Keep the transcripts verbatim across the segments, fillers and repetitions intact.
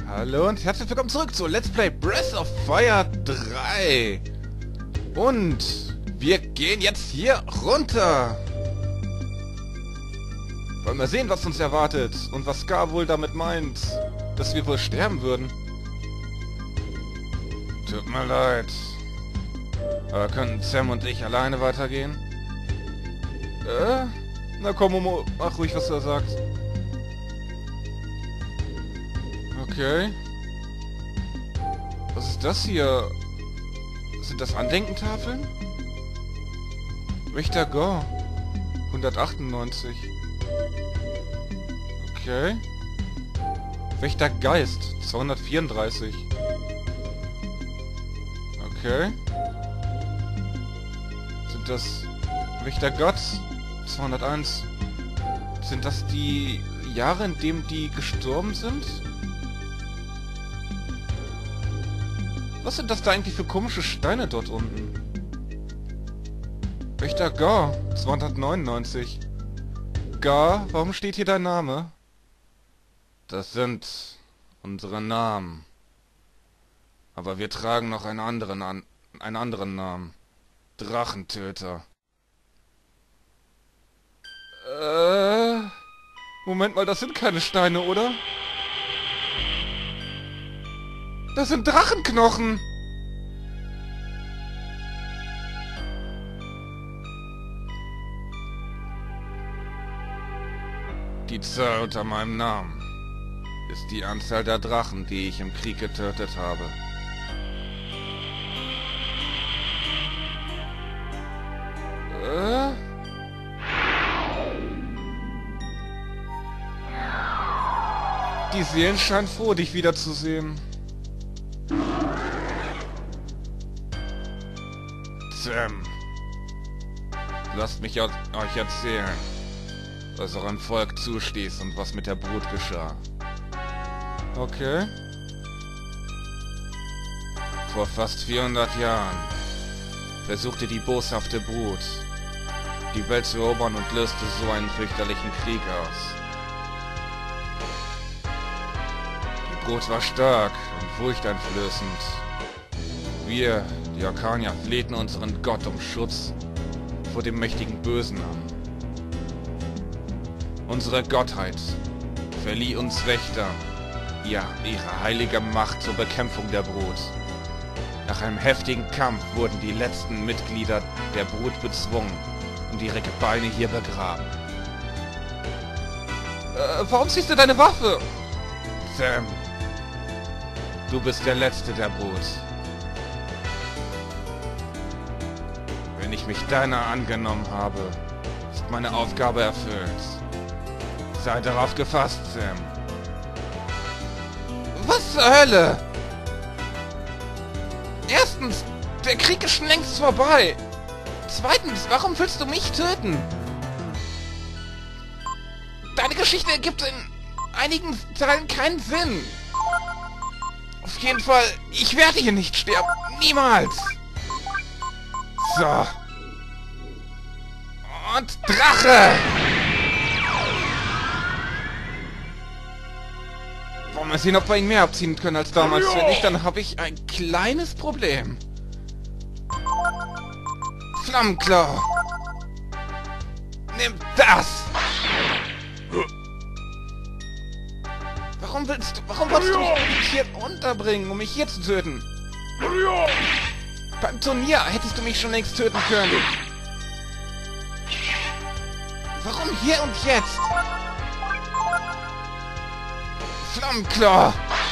Hallo und herzlich willkommen zurück zu Let's Play Breath of Fire drei. Und wir gehen jetzt hier runter. Wollen wir sehen, was uns erwartet und was Scar wohl damit meint, dass wir wohl sterben würden. Tut mir leid. Aber könnten Sam und ich alleine weitergehen? Äh? Na komm, Momo, mach ruhig, was du da sagst. Okay. Was ist das hier? Sind das Andenkentafeln? Wächter Gore. hundertachtundneunzig. Okay. Wächter Geist. zweihundertvierunddreißig. Okay. Sind das Wächter Gott? zweihunderteins. Sind das die Jahre, in denen die gestorben sind? Was sind das da eigentlich für komische Steine dort unten? Wächter Gar, zweihundertneunundneunzig. Gar, warum steht hier dein Name? Das sind unsere Namen. Aber wir tragen noch einen anderen, an einen anderen Namen. Drachentöter. Äh... Moment mal, das sind keine Steine, oder? Das sind Drachenknochen! Die Zahl unter meinem Namen ist die Anzahl der Drachen, die ich im Krieg getötet habe. Äh? Die Seelen scheinen froh, dich wiederzusehen. Sam, lasst mich euch erzählen, was eurem Volk zustieß und was mit der Brut geschah. Okay. Vor fast vierhundert Jahren versuchte die boshafte Brut, die Welt zu erobern und löste so einen fürchterlichen Krieg aus. Die Brut war stark und furchteinflößend. Wir, die Arcanier, flehten unseren Gott um Schutz vor dem mächtigen Bösen an. Unsere Gottheit verlieh uns Wächter, ja, ihre heilige Macht zur Bekämpfung der Brut. Nach einem heftigen Kampf wurden die letzten Mitglieder der Brut bezwungen und ihre Gebeine hier begraben. Äh, warum ziehst du deine Waffe? Sam, du bist der Letzte der Brut. Wenn ich mich deiner angenommen habe, ist meine Aufgabe erfüllt. Sei darauf gefasst, Sam. Was zur Hölle? Erstens, der Krieg ist schon längst vorbei. Zweitens, warum willst du mich töten? Deine Geschichte ergibt in einigen Teilen keinen Sinn. Auf jeden Fall, ich werde hier nicht sterben. Niemals. So. Und Drache! Wollen wir sehen, ob wir ihn mehr abziehen können als damals. Wenn nicht, dann habe ich ein kleines Problem. Flammenklau! Nimm das! Warum willst du... Warum wolltest du mich hier unterbringen, um mich hier zu töten? Beim Turnier hättest du mich schon längst töten können. Warum hier und jetzt? Flammenklar!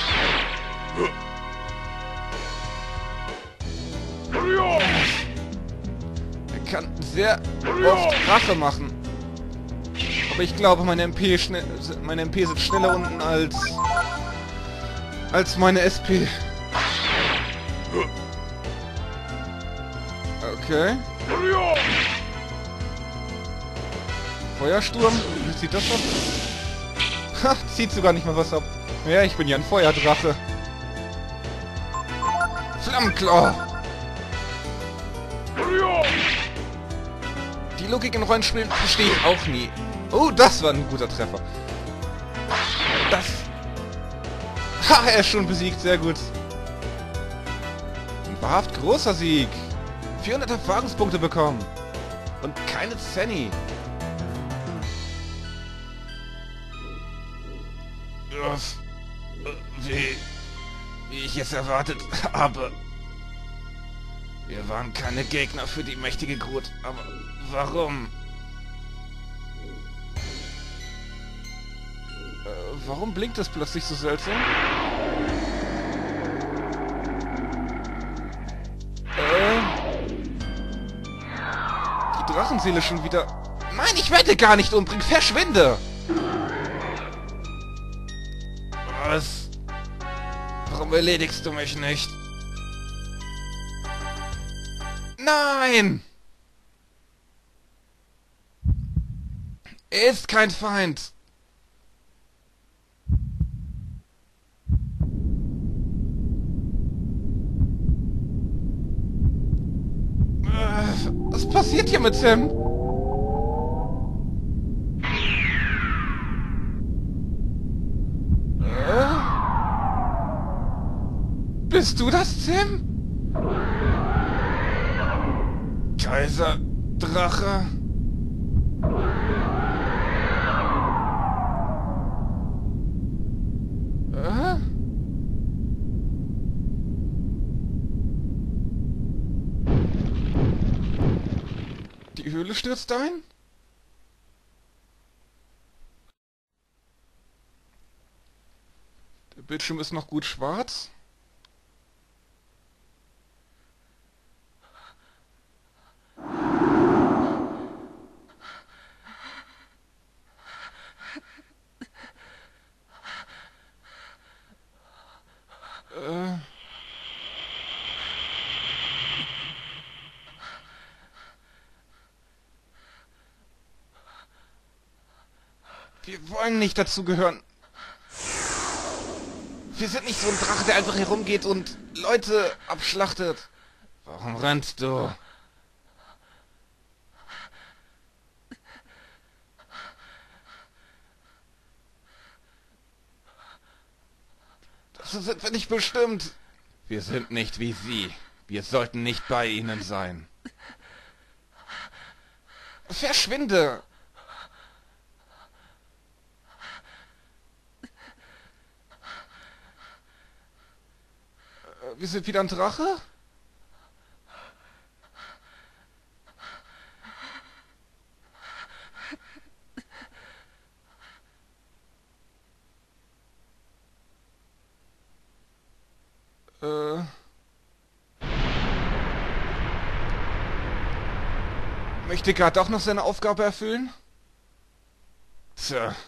Er kann sehr oft Rache machen. Aber ich glaube, meine M P, schnell, meine M P sind schneller unten als... als meine S P. Okay. Feuersturm? Wie zieht das ab? Ha, zieht sogar nicht mal was ab. Ja, ich bin ja ein Feuerdrache. Flammenklau! Die Logik in Rollenspielen verstehe ich auch nie. Oh, das war ein guter Treffer. Das Ha, er ist schon besiegt, sehr gut. Ein wahrhaft großer Sieg. vierhundert Erfahrungspunkte bekommen. Und keine Zenny. Uff. Wie, wie ich es erwartet habe. Wir waren keine Gegner für die mächtige Groot, aber warum? Äh, warum blinkt es plötzlich so seltsam? Äh, die Drachenseele schon wieder... Nein, ich werde gar nicht umbringen! Verschwinde! Was? Warum erledigst du mich nicht? Nein! Er ist kein Feind. Äh, was passiert hier mit Tim? Äh? Bist du das, Tim? Kaiser Drache. Äh? Die Höhle stürzt ein? Der Bildschirm ist noch gut schwarz. Äh. Wir wollen nicht dazugehören. Wir sind nicht so ein Drache, der einfach herumgeht und Leute abschlachtet. Warum rennst du? So sind wir nicht bestimmt. Wir sind nicht wie sie. Wir sollten nicht bei ihnen sein. Verschwinde! Wir sind wieder ein Drache? Äh... Möchte Gard auch noch seine Aufgabe erfüllen? Tja.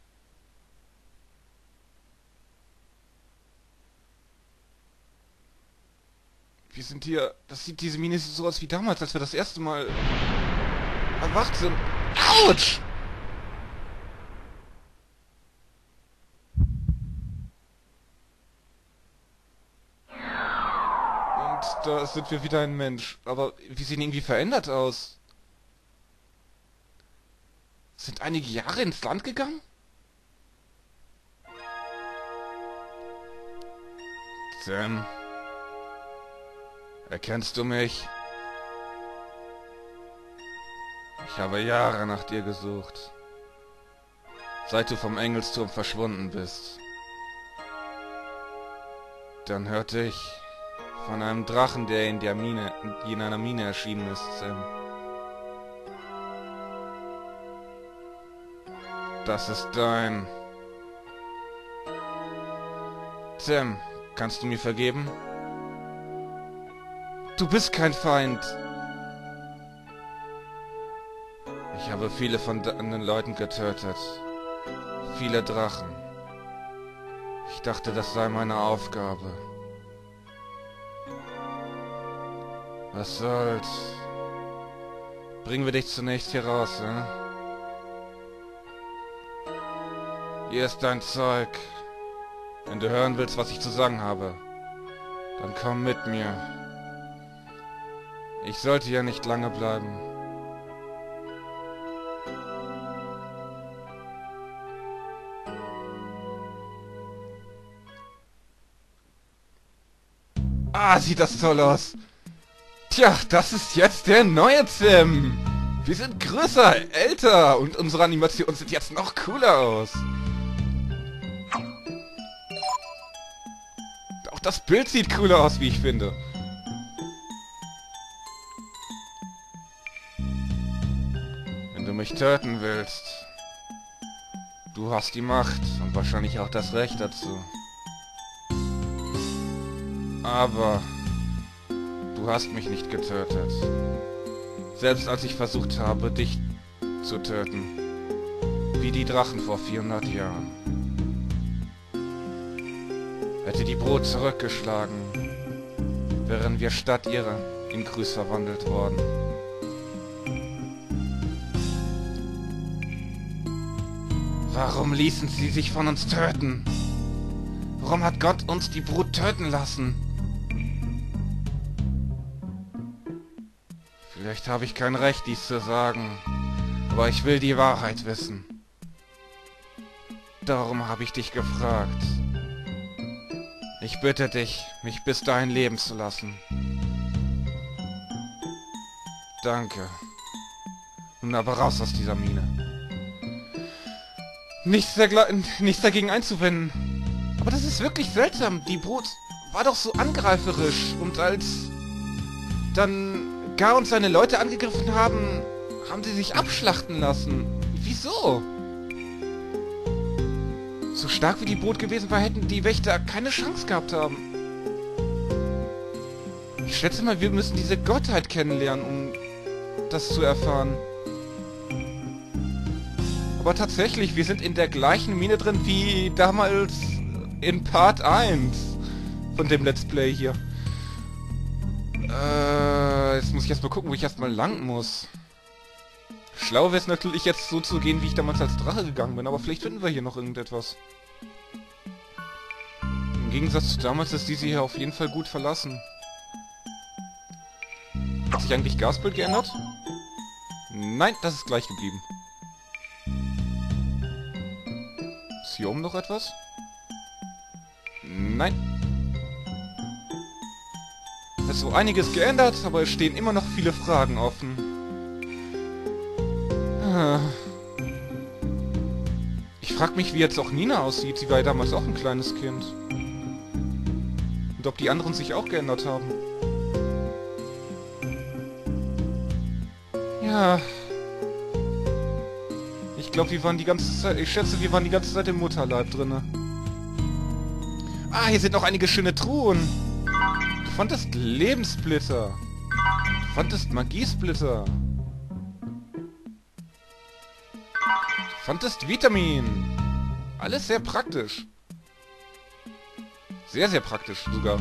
Wir sind hier... Das sieht diese Mine so aus wie damals, als wir das erste Mal erwacht sind. Autsch! Und da sind wir wieder ein Mensch. Aber wir sehen irgendwie verändert aus. Sind einige Jahre ins Land gegangen? Sam. Erkennst du mich? Ich habe Jahre nach dir gesucht. Seit du vom Engelsturm verschwunden bist. Dann hörte ich von einem Drachen, der in der Mine, in einer Mine erschienen ist, Sam. Das ist dein... Sam, kannst du mir vergeben? Du bist kein Feind. Ich habe viele von deinen Leuten getötet. Viele Drachen. Ich dachte, das sei meine Aufgabe. Was soll's? Bringen wir dich zunächst hier raus, ne? Hier ist dein Zeug. Wenn du hören willst, was ich zu sagen habe, dann komm mit mir. Ich sollte ja nicht lange bleiben. Ah, sieht das toll aus. Tja, das ist jetzt der neue Tim. Wir sind größer, älter und unsere Animationen sieht jetzt noch cooler aus. Auch das Bild sieht cooler aus, wie ich finde. Wenn du mich töten willst, du hast die Macht und wahrscheinlich auch das Recht dazu. Aber du hast mich nicht getötet. Selbst als ich versucht habe, dich zu töten. Wie die Drachen vor vierhundert Jahren. Hätte die Brut zurückgeschlagen, wären wir statt ihrer in Grüß verwandelt worden. Warum ließen sie sich von uns töten? Warum hat Gott uns die Brut töten lassen? Vielleicht habe ich kein Recht, dies zu sagen, aber ich will die Wahrheit wissen. Darum habe ich dich gefragt. Ich bitte dich, mich bis dahin leben zu lassen. Danke. Nun aber raus aus dieser Mine. Nichts, nichts dagegen einzuwenden. Aber das ist wirklich seltsam. Die Brut war doch so angreiferisch. Und als dann Gar und seine Leute angegriffen haben, haben sie sich abschlachten lassen. Wieso? So stark wie die Brut gewesen war, hätten die Wächter keine Chance gehabt haben. Ich schätze mal, wir müssen diese Gottheit kennenlernen, um das zu erfahren. Aber tatsächlich, wir sind in der gleichen Mine drin wie damals in Part eins von dem Let's Play hier. Äh, jetzt muss ich erstmal gucken, wo ich erstmal lang muss. Schlau wäre es natürlich jetzt so zu gehen, wie ich damals als Drache gegangen bin, aber vielleicht finden wir hier noch irgendetwas. Im Gegensatz zu damals ist diese hier auf jeden Fall gut verlassen. Hat sich eigentlich Gasbild geändert? Nein, das ist gleich geblieben. Ist hier oben noch etwas? Nein. Es ist so einiges geändert, aber es stehen immer noch viele Fragen offen. Ich frage mich, wie jetzt auch Nina aussieht. Sie war ja damals auch ein kleines Kind. Und ob die anderen sich auch geändert haben. Ja. Ich glaube, wir waren die ganze Zeit... Ich schätze, wir waren die ganze Zeit im Mutterleib drinne. Ah, hier sind noch einige schöne Truhen. Du fandest Lebenssplitter. Du fandest Magiesplitter. Du fandest Vitamin. Alles sehr praktisch. Sehr, sehr praktisch sogar.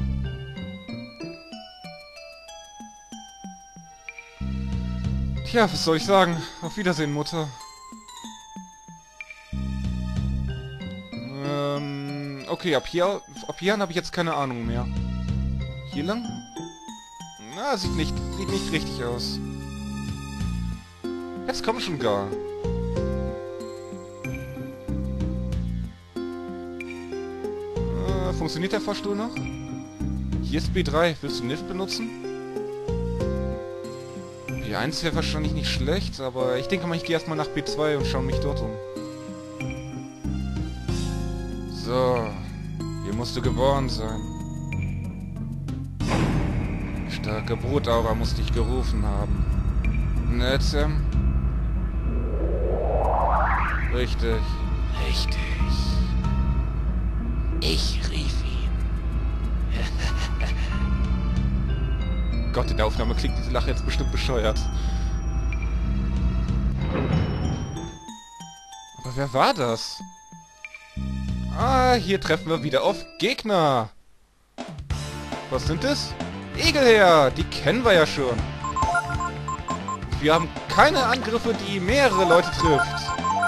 Tja, was soll ich sagen? Auf Wiedersehen, Mutter. Ähm, okay, ab hier, ab hier habe ich jetzt keine Ahnung mehr. Hier lang? Na, sieht nicht, sieht nicht richtig aus. Jetzt komm schon gar. Äh, funktioniert der Fahrstuhl noch? Hier ist B drei. Willst du N I F benutzen? B eins wäre wahrscheinlich nicht schlecht, aber ich denke mal, ich gehe erstmal nach B zwei und schaue mich dort um. So. Hier musst du geboren sein. Starke Brutaura muss dich gerufen haben. Ne, Sam? Richtig. Richtig. Ich rief ihn. Gott, in der Aufnahme klingt diese Lache jetzt bestimmt bescheuert. Aber wer war das? Ah, hier treffen wir wieder auf Gegner. Was sind es? Egelherr, die kennen wir ja schon. Wir haben keine Angriffe, die mehrere Leute trifft.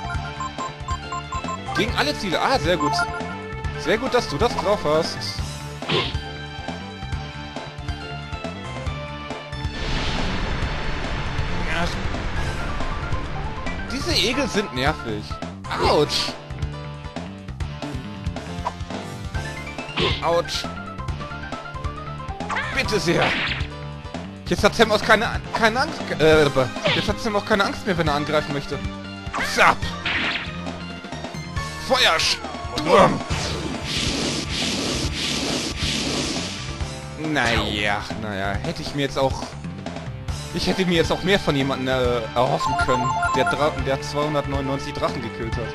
Gegen alle Ziele. Ah, sehr gut. Sehr gut, dass du das drauf hast. Ja. Diese Egel sind nervig. Autsch. Autsch. Bitte sehr. Jetzt hat Sam auch keine, keine Angst. Äh, jetzt hat Sam auch keine Angst mehr, wenn er angreifen möchte. Zap! Feuersturm! Naja, naja, hätte ich mir jetzt auch... Ich hätte mir jetzt auch mehr von jemandem äh, erhoffen können, der, Dra der zweihundertneunundneunzig Drachen gekillt hat.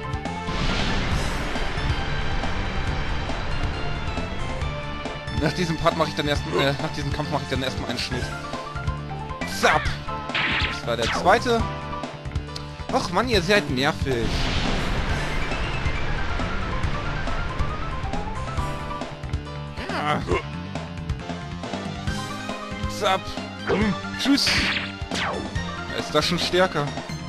Nach diesem Part mache ich dann erst, äh, nach diesem Kampf mache ich dann erstmal einen Schnitt. Zap! Das war der zweite. Och Mann, ihr seid nervig. Ja. Zap! Hm. Tschüss! Ist das schon stärker?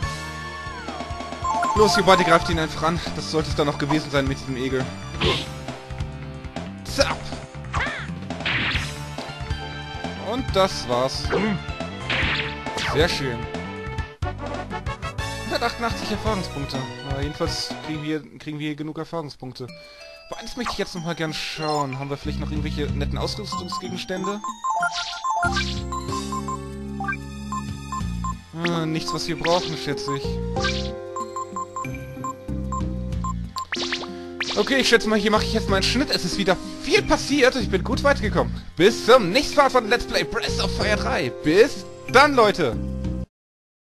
Los, ihr beide greift ihn einfach an. Das sollte es dann noch gewesen sein mit diesem Egel. Zap! Und das war's. Sehr schön. hundertachtundachtzig Erfahrungspunkte. Na, jedenfalls kriegen wir, kriegen wir hier genug Erfahrungspunkte. Aber eins möchte ich jetzt noch mal gern schauen. Haben wir vielleicht noch irgendwelche netten Ausrüstungsgegenstände? Ah, nichts, was wir brauchen, schätze ich. Okay, ich schätze mal, hier mache ich jetzt mal einen Schnitt. Es ist wieder viel passiert und ich bin gut weitergekommen. Bis zum nächsten Mal von Let's Play Breath of Fire drei. Bis dann, Leute!